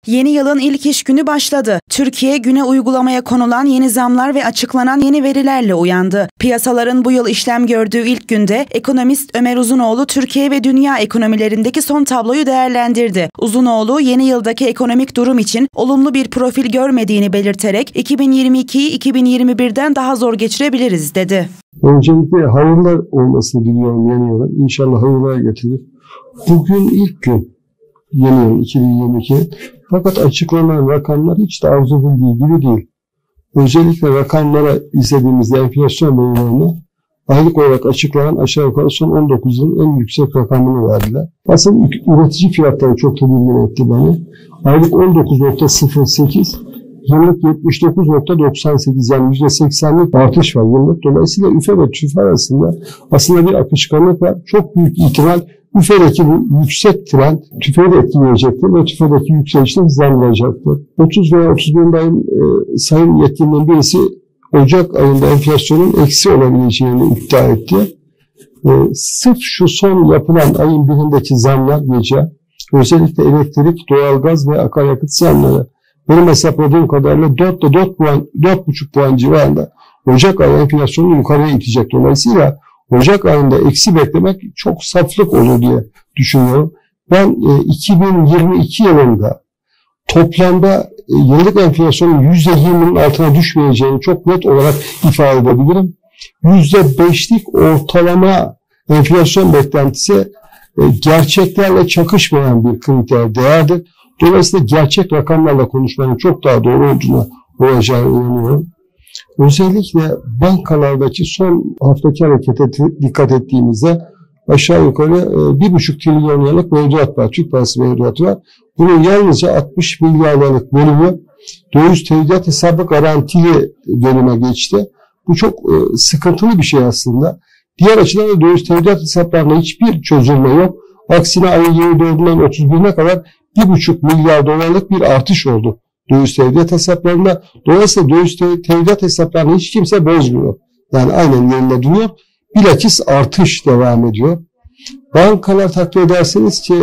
Yeni yılın ilk iş günü başladı. Türkiye güne uygulamaya konulan yeni zamlar ve açıklanan yeni verilerle uyandı. Piyasaların bu yıl işlem gördüğü ilk günde ekonomist Ömer Uzunoğlu Türkiye ve dünya ekonomilerindeki son tabloyu değerlendirdi. Uzunoğlu yeni yıldaki ekonomik durum için olumlu bir profil görmediğini belirterek 2022'yi 2021'den daha zor geçirebiliriz dedi. Öncelikle hayırlar olmasını diliyorum yeni yılın. İnşallah hayırlar getirir. Bugün ilk gün yeni yıl 2022. Fakat açıklanan rakamlar hiç de arzu edildiği gibi değil. Özellikle rakamlara izlediğimizde enflasyon verilerini aylık olarak açıklanan aşağı yukarı son 19 yılın en yüksek rakamını verdiler. Aslında üretici fiyatları çok tedirgin etti beni. Aylık 19.08, yıllık 79.98, yani %80'lik artış var yıllık. Dolayısıyla üfe ve tüfe arasında aslında bir akışkanlık var. Çok büyük ihtimal üfedeki bu yüksek trend tüfeği de etkileyecektir ve tüfedeki yükselişte hızlandıracaktır. 30 veya 31 ayın sayın yetkilinin birisi Ocak ayında enflasyonun eksi olabileceğini iddia etti. Sırf şu son yapılan ayın birindeki zamlar gece, özellikle elektrik, doğalgaz ve akaryakıt zamları benim hesapladığım kadarıyla 4,5 puan civarında Ocak ayı enflasyonu yukarıya itecek. Dolayısıyla Ocak ayında eksi beklemek çok saflık olur diye düşünüyorum. Ben 2022 yılında toplamda yıllık enflasyonun %20'nin altına düşmeyeceğini çok net olarak ifade edebilirim. %5'lik ortalama enflasyon beklentisi gerçeklerle çakışmayan bir kriter değerdir. Dolayısıyla gerçek rakamlarla konuşmanın çok daha doğru olduğuna olacağını inanıyorum. Özellikle bankalardaki son haftaki harekete dikkat ettiğimizde aşağı yukarı 1,5 trilyon liralık mevduat var. Türk parası mevduatı var. Bunun yalnızca 60 milyar liralık bölümü döviz tevdiat hesabı garantili bölüme geçti. Bu çok sıkıntılı bir şey aslında. Diğer açıdan da döviz tevdiat hesaplarında hiçbir çözülme yok. Aksine ayın 24'ünden 31'ine kadar 1,5 milyar dolarlık bir artış oldu döviz tevdiat hesaplarında. Dolayısıyla döviz tevdiat hesaplarını hiç kimse bozmuyor. Yani aynen yerinde duruyor. Bilakis artış devam ediyor. Bankalar takdir ederseniz ki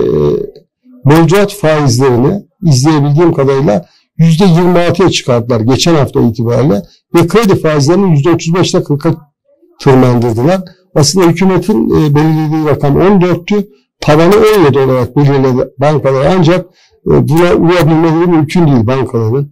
mevduat faizlerini izleyebildiğim kadarıyla %26'ya çıkarttılar geçen hafta itibariyle ve kredi faizlerini %35'te 40'a tırmandırdılar. Aslında hükümetin belirlediği rakam 14'tü. Tavanı 17 olarak belirledi bankalar, ancak buna uyabilmeleri mümkün değil bankaların.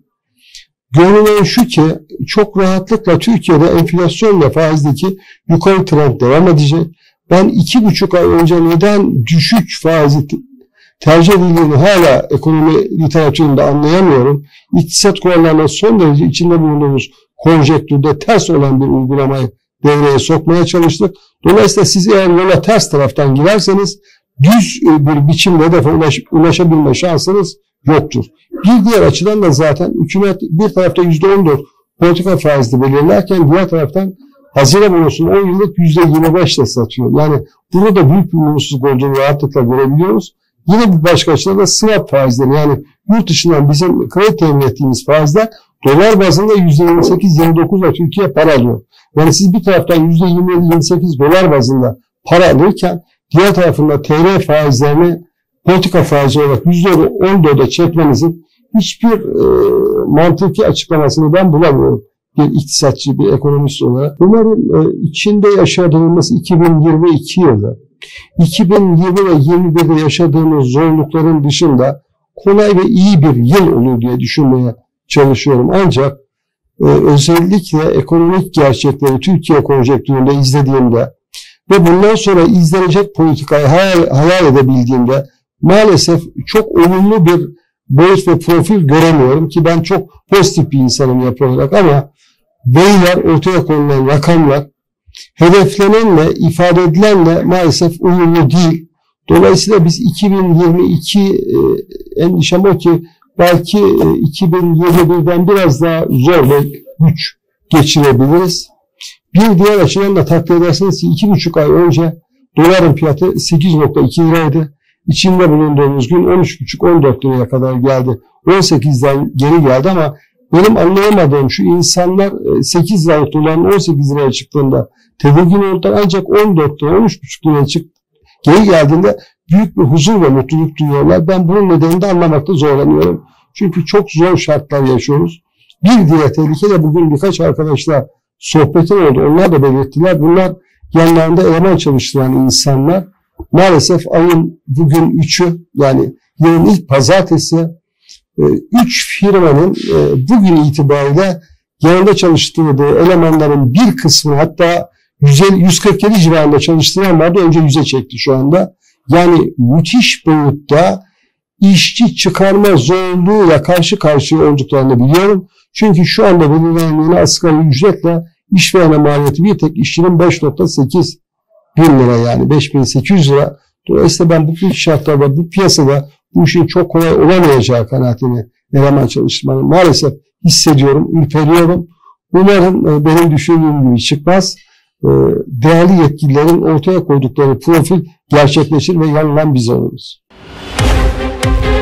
Görünen şu ki çok rahatlıkla Türkiye'de enflasyon ve faizdeki yukarı trend devam edecek. Ben 2,5 ay önce neden düşük faizi tercih edildiğini hala ekonomi literatüründe anlayamıyorum. İktisat kurallarına son derece içinde bulunduğumuz konjektürde ters olan bir uygulamayı devreye sokmaya çalıştık. Dolayısıyla siz eğer yola ters taraftan girerseniz düz bir biçimde hedefe ulaşabilme şansınız yoktur. Bir diğer açıdan da zaten hükümet bir tarafta %14 politika faizli belirlerken diğer taraftan hazine bonosunu 10 yıllık %25'le satıyor. Yani burada da büyük bir umutsuzluk olduğunu rahatlıkla görebiliyoruz. Yine bir başka açıdan da swap faizleri, yani yurt dışından bizim kredi temin ettiğimiz faizler dolar bazında %28-29'la Türkiye para alıyor. Yani siz bir taraftan %27-28 dolar bazında para alırken diğer tarafında TL faizlerini politika faizi olarak %14'e çekmenizin hiçbir mantıki açıklamasını ben bulamıyorum bir iktisatçı, bir ekonomist olarak. Umarım içinde yaşadığımız 2022 yılı, 2020 ve 2021'de yaşadığımız zorlukların dışında kolay ve iyi bir yıl olur diye düşünmeye çalışıyorum. Ancak özellikle ekonomik gerçekleri Türkiye konjektüründe izlediğimde ve bundan sonra izlenecek politikayı hayal edebildiğimde maalesef çok olumlu bir boyut ve profil göremiyorum ki ben çok pozitif bir insanım yapı olarak, ama veriler, ortaya konulan rakamlar hedeflenenle, ifade edilenle maalesef uyumlu değil. Dolayısıyla biz 2022 endişem o ki belki 2021'den biraz daha zor ve güç geçirebiliriz. Bir diğer açıdan da takdir ederseniz ki 2,5 ay önce doların fiyatı 8,2 liraydı. İçinde bulunduğumuz gün 13,5-14 liraya kadar geldi. 18'den geri geldi, ama benim anlayamadığım şu, insanlar 8 liralık doların 18 liraya çıktığında tedirgin oldular, ancak 14 lira, 13,5 liraya geri geldiğinde büyük bir huzur ve mutluluk duyuyorlar. Ben bunun nedenini de anlamakta zorlanıyorum. Çünkü çok zor şartlar yaşıyoruz. Bir diğer tehlike de bugün birkaç arkadaşla sohbetim oldu. Onlar da belirttiler. Bunlar yanlarında eleman çalıştıran insanlar. Maalesef ayın bugün 3'ü, yani yılın ilk pazartesi 3 firmanın bugün itibariyle yanında çalıştırdığı elemanların bir kısmı, hatta 147 civarında çalıştıran vardı, önce 100'e çekti şu anda. Yani müthiş boyutta işçi çıkarma zorluğuyla karşı karşıya olduklarını biliyorum. Çünkü şu anda belirlenen yeni asgari ücretle işverene maliyeti bir tek işçinin 5,8 bin lira, yani 5.800 lira. Dolayısıyla ben bu şartlarda, bu piyasada bu işin çok kolay olamayacağı kanaatini eleman çalıştırmanın maalesef hissediyorum, ürperiyorum. Umarım benim düşündüğüm gibi çıkmaz. Değerli yetkililerin ortaya koydukları profil gerçekleşir ve yanılan biz oluruz.